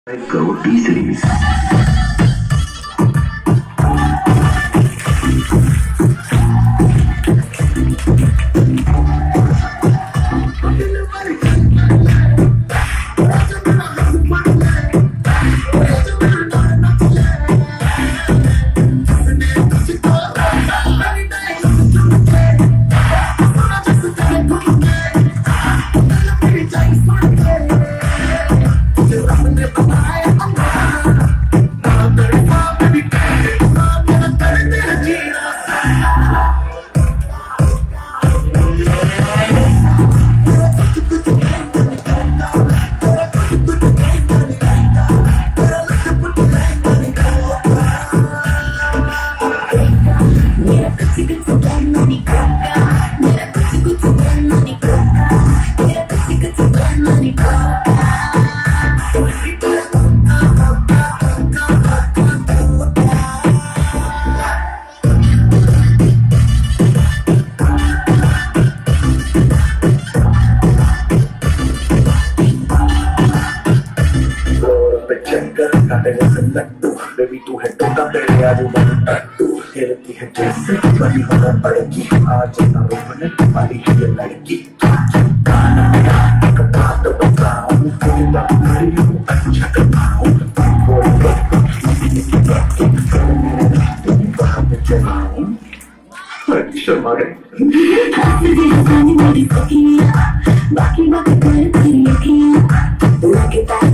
Go D-Series. Baby तू है टोटा तेरे आजू बाजू टट्टू खेलती है जैसे बड़ी होना पड़ेगी आज ना रोने वाली है ये लड़की गाना मेरा एक बात बताऊं कोई बात नहीं हूँ अच्छा करवाऊं शर्मा गए बाकी बात कर